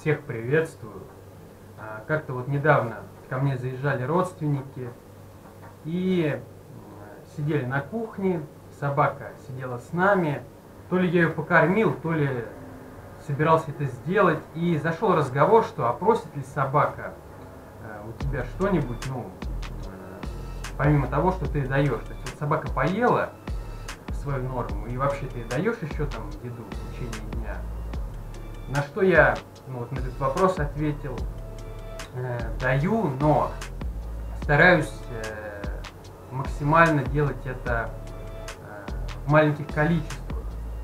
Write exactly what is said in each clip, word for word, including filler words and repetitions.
Всех приветствую. А, Как-то вот недавно ко мне заезжали родственники и м, сидели на кухне, собака сидела с нами. То ли я ее покормил, то ли собирался это сделать. И зашел разговор, что а просит ли собака э, у тебя что-нибудь, ну, э, помимо того, что ты даешь. То есть вот собака поела свою норму, и вообще ты даешь еще там еду в течение дня. На что я ну, вот на этот вопрос ответил, э, даю, но стараюсь э, максимально делать это э, в маленьких количествах.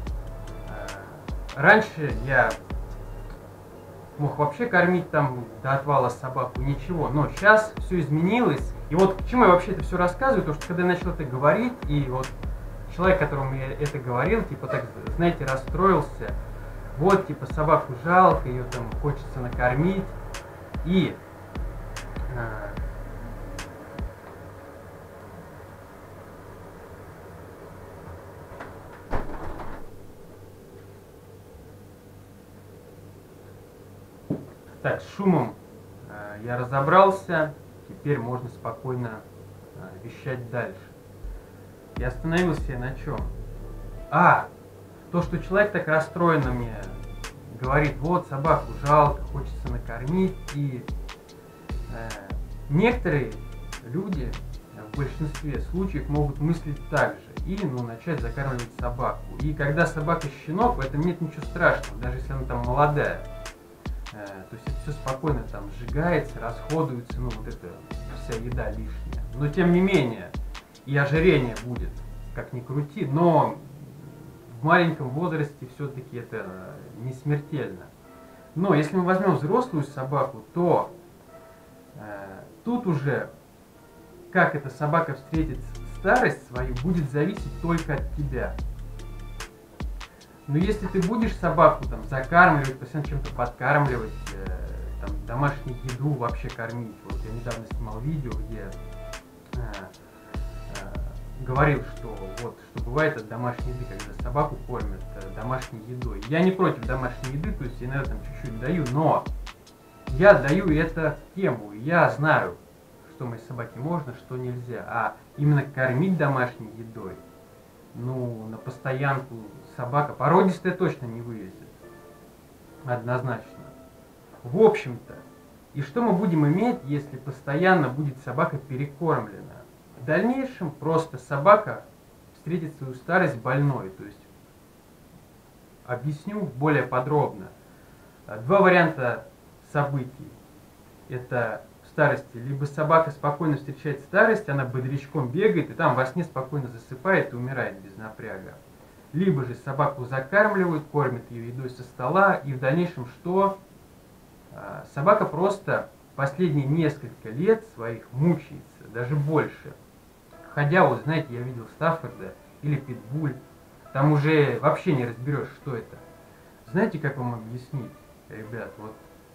Э, раньше я мог вообще кормить там до отвала собаку, ничего, но сейчас все изменилось. И вот к чему я вообще это все рассказываю, потому что когда я начал это говорить, и вот человек, которому я это говорил, типа так, знаете, расстроился. Вот, типа, собаку жалко, ее там хочется накормить. И э, так, с шумом э, я разобрался. Теперь можно спокойно э, вещать дальше. И остановился я на чем? А, то, что человек так расстроенно мне говорит, вот собаку жалко, хочется накормить, и э, некоторые люди в большинстве случаев могут мыслить так же и ну, начать закармливать собаку. И когда собака щенок, в этом нет ничего страшного, даже если она там молодая. Э, то есть это все спокойно там сжигается, расходуется, ну вот это вся еда лишняя. Но тем не менее, и ожирение будет, как ни крути, но в маленьком возрасте все-таки это не смертельно. Но если мы возьмем взрослую собаку, то э, тут уже, как эта собака встретит старость свою, будет зависеть только от тебя. Но если ты будешь собаку там закармливать, постоянно чем-то подкармливать, э, там, домашнюю еду вообще кормить, вот я недавно снимал видео, где э, говорил, что вот что бывает от домашней еды, когда собаку кормят э, домашней едой. Я не против домашней еды, то есть я иногда там чуть-чуть даю, но я даю это в тему. Я знаю, что моей собаке можно, что нельзя. А именно кормить домашней едой, ну, на постоянку собака породистая точно не вывезет. Однозначно. В общем-то, и что мы будем иметь, если постоянно будет собака перекормлена? В дальнейшем просто собака встретит свою старость больной. То есть объясню более подробно. Два варианта событий. Это в старости. Либо собака спокойно встречает старость, она бодрячком бегает и там во сне спокойно засыпает и умирает без напряга. Либо же собаку закармливают, кормят ее едой со стола, и в дальнейшем что? Собака просто последние несколько лет своих мучается, даже больше. Хотя, вот знаете, я видел Стаффорда или Питбуль, там уже вообще не разберешь, что это. Знаете, как вам объяснить, ребят, вот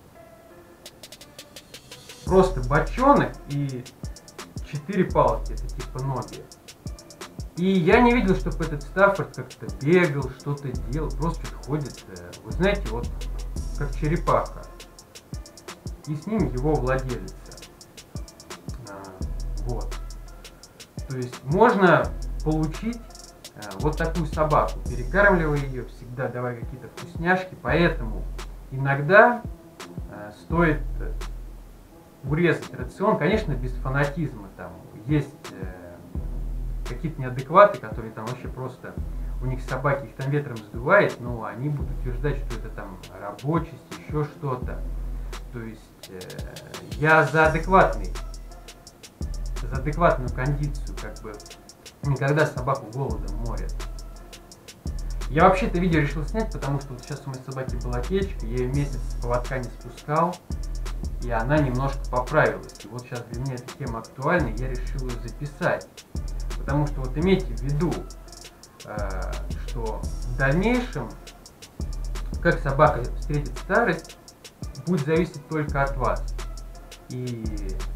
просто бочонок и четыре палки, это типа ноги. И я не видел, чтобы этот Стаффорд как-то бегал, что-то делал, просто что-то ходит, вы знаете, вот как черепаха. И с ним его владелица. А, вот. То есть можно получить а, вот такую собаку, перекармливая ее, всегда давая какие-то вкусняшки, поэтому иногда а, стоит урезать рацион, конечно, без фанатизма. Там есть э, какие-то неадекваты, которые там вообще просто, у них собаки, их там ветром сдувает, но они будут утверждать, что это там рабочесть, еще что-то. То есть э, я за адекватный, за адекватную кондицию, как бы никогда собаку голодом морят. Я вообще это видео решил снять, потому что вот сейчас у моей собаки была течка, я ее месяц с поводка не спускал, и она немножко поправилась. И вот сейчас для меня эта тема актуальна, и я решил ее записать. Потому что вот имейте в виду, э, что в дальнейшем, как собака встретит старость, будет зависеть только от вас. И,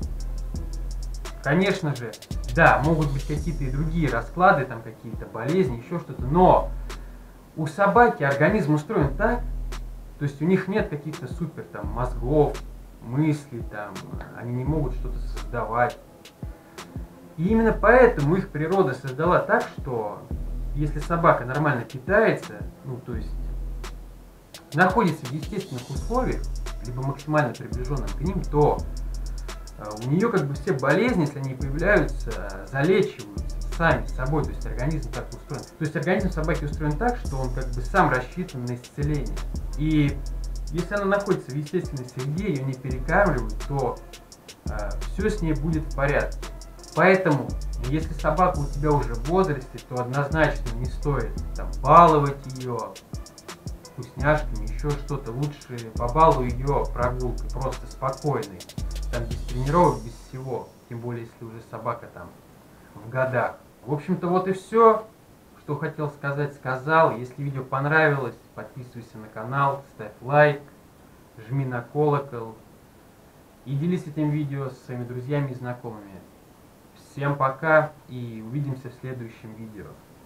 конечно же, да, могут быть какие-то и другие расклады, там какие-то болезни, еще что-то, но у собаки организм устроен так, То есть у них нет каких-то супер там мозгов, мыслей, там, они не могут что-то создавать. И именно поэтому их природа создала так, что если собака нормально питается, ну то есть находится в естественных условиях, либо максимально приближенных к ним, то у нее как бы все болезни, если они появляются, залечиваются сами собой, то есть организм так устроен. То есть организм собаки устроен так, что он как бы сам рассчитан на исцеление. И если она находится в естественной среде, ее не перекармливают, то э, все с ней будет в порядке. Поэтому, если собака у тебя уже в возрасте, то однозначно не стоит там баловать ее вкусняшками, еще что-то. Лучше побалуй ее прогулкой, просто спокойной. Там без тренировок, без всего. Тем более, если уже собака там в годах. В общем-то, вот и все, что хотел сказать, сказал. Если видео понравилось, подписывайся на канал, ставь лайк, жми на колокол и делись этим видео с своими друзьями и знакомыми. Всем пока и увидимся в следующем видео.